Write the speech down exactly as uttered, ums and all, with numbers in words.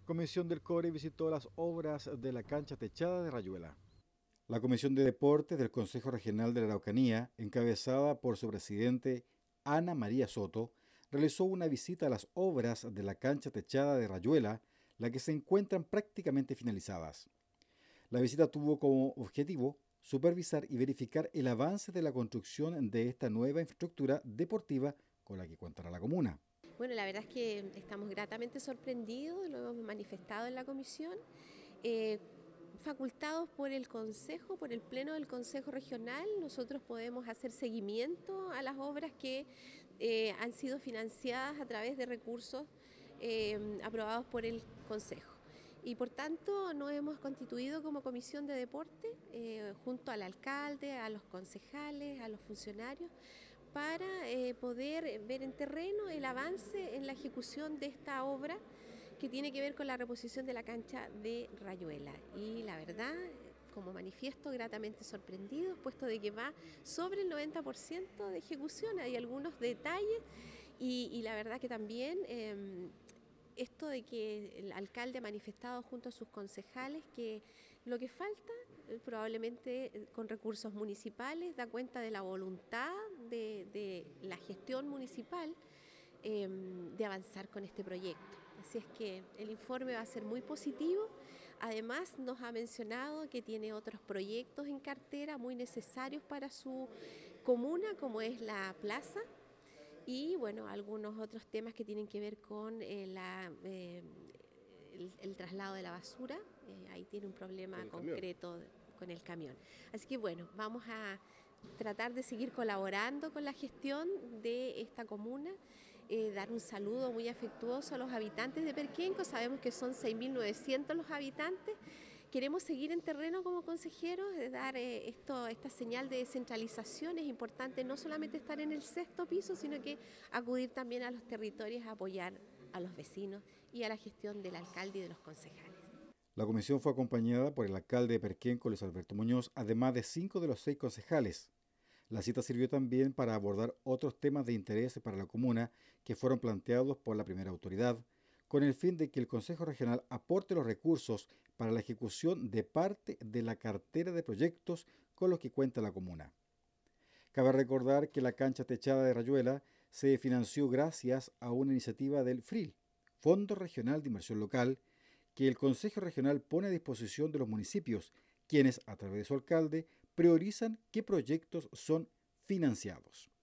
Comisión del Cobre visitó las obras de la cancha techada de Rayuela. La Comisión de Deportes del Consejo Regional de la Araucanía, encabezada por su presidente Ana María Soto, realizó una visita a las obras de la cancha techada de Rayuela, las que se encuentran prácticamente finalizadas. La visita tuvo como objetivo supervisar y verificar el avance de la construcción de esta nueva infraestructura deportiva con la que contará la comuna. Bueno, la verdad es que estamos gratamente sorprendidos, lo hemos manifestado en la comisión, eh, facultados por el Consejo, por el Pleno del Consejo Regional, nosotros podemos hacer seguimiento a las obras que eh, han sido financiadas a través de recursos eh, aprobados por el Consejo. Y por tanto nos hemos constituido como comisión de deporte eh, junto al alcalde, a los concejales, a los funcionarios, para eh, poder ver en terreno el avance en la ejecución de esta obra que tiene que ver con la reposición de la cancha de Rayuela. Y la verdad, como manifiesto, gratamente sorprendidos, puesto de que va sobre el noventa por ciento de ejecución, hay algunos detalles y, y la verdad que también eh, esto de que el alcalde ha manifestado junto a sus concejales que lo que falta eh, probablemente eh, con recursos municipales da cuenta de la voluntad de, de la gestión municipal eh, de avanzar con este proyecto. Así es que el informe va a ser muy positivo. Además nos ha mencionado que tiene otros proyectos en cartera muy necesarios para su comuna, como es la plaza, y bueno, algunos otros temas que tienen que ver con eh, la, eh, el, el traslado de la basura. Eh, ahí tiene un problema concreto camión. Con el camión. Así que bueno, vamos a tratar de seguir colaborando con la gestión de esta comuna, eh, dar un saludo muy afectuoso a los habitantes de Perquenco. Sabemos que son seis mil novecientos los habitantes. Queremos seguir en terreno como consejeros, de dar eh, esto, esta señal de descentralización. Es importante no solamente estar en el sexto piso, sino que acudir también a los territorios a apoyar a los vecinos y a la gestión del alcalde y de los concejales. La comisión fue acompañada por el alcalde de Perquenco, Luis Alberto Muñoz, además de cinco de los seis concejales. La cita sirvió también para abordar otros temas de interés para la comuna que fueron planteados por la primera autoridad, con el fin de que el Consejo Regional aporte los recursos para la ejecución de parte de la cartera de proyectos con los que cuenta la comuna. Cabe recordar que la cancha techada de Rayuela se financió gracias a una iniciativa del F R I L, Fondo Regional de Inversión Local, que el Consejo Regional pone a disposición de los municipios, quienes, a través de su alcalde, priorizan qué proyectos son financiados.